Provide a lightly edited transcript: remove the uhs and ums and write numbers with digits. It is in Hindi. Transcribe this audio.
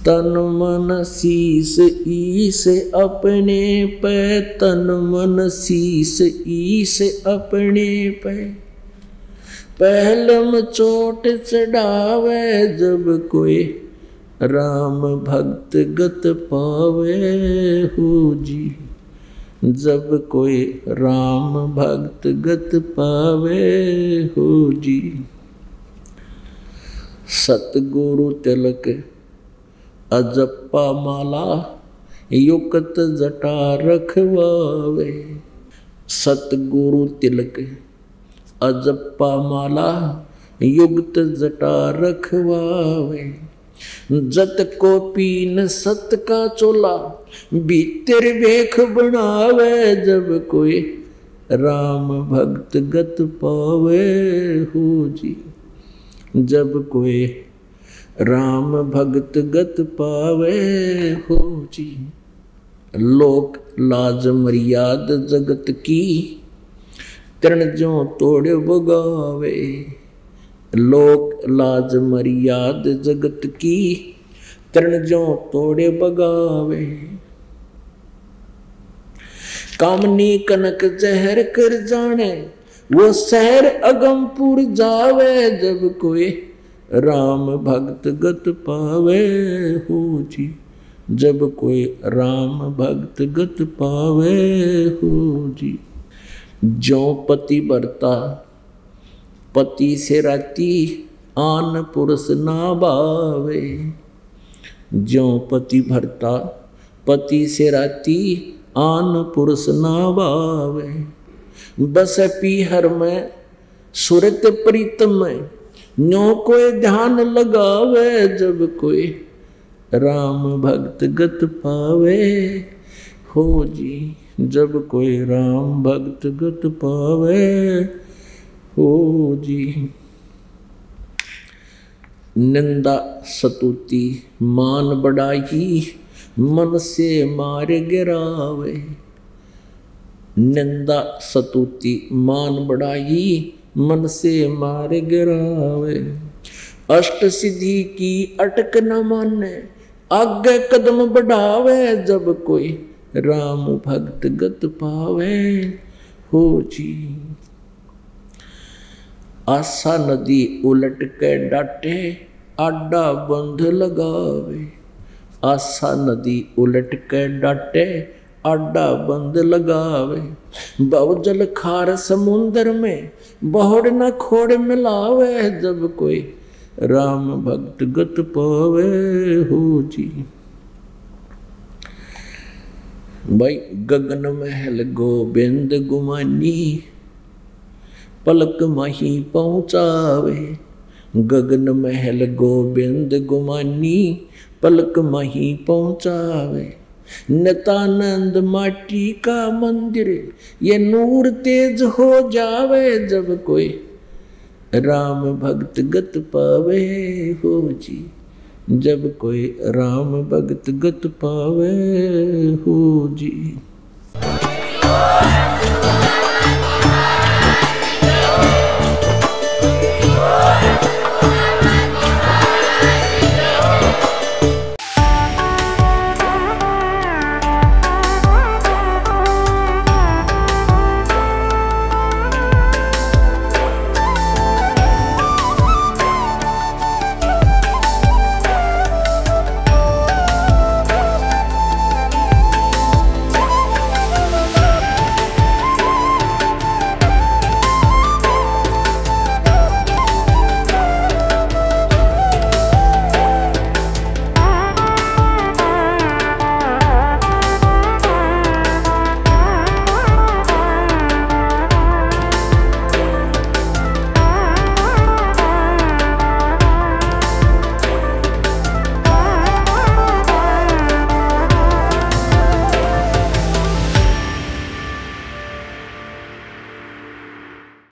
तन मन शीस ईस अपने पे, तन मन शीस ईस अपने पे। पहलम चोट चढ़ावे जब कोई, राम भक्त गत पावे हो जी। जब कोई राम भक्त गत पावे हो जी। सतगुरु तिलक अजप्पा माला, युक्त जटा रखवावे। सतगुरु तिलक अजप्पा माला, युक्त जटा रखवावे। जत को पीन सत का चोला, भीतर भेख बनावे। जब कोई राम भक्त गत पावे हो जी। जब कोई राम भक्त गत पावे हो जी। लोक लाज मर्याद जगत की, तृण ज्यों तोड़ बगावे। लोक लाज मर्याद जगत की, तृण ज्यों तोड़े बगावे। कामनी कनक जहर कर जाने, वो शहर अगमपुर जावे। जब कोई राम भक्त गत पावे हो जी। जब कोई राम भक्त गत पावे हो जी। ज्यों पति बरता पति से राती, आन पुरुष ना भावे। ज्यों पति भरता पति से राती, आन पुरुष ना भावे। बस पीहर में सुरत प्रीतम में, न्यों कोई ध्यान लगावे। जब कोई राम भक्त गत पावे हो जी। जब कोई राम भक्त गत पावे हो जी। निंदा सतुति मान बढ़ाई, मन से मार गिरावे। निंदा सतुति मान बढ़ाई, मन से मार गिरावे। अष्ट सिद्धि की अटक न माने, आगे कदम बढ़ावे। जब कोई राम भक्त गत पावे हो जी। आशा नदी उलट के डाटे, आडा बंध लगावे। आशा नदी उलट के डाटे, आडा बंद लगावे। बहुजल खार समुंदर में, बहुड़ न खोड़ मिलावे। जब कोई राम भक्त गत पावे हो जी। भाई गगन महल गोबिंद गुमानी, पलक माही पहुँचावे। गगन महल गोबिंद गुमानी, पलक माही पहुँचावे। नितानंद माटी का मंदिर, ये नूर तेज हो जावे। जब कोई राम भक्त गत पावे हो जी। जब कोई राम भक्त गत पावे हो जी।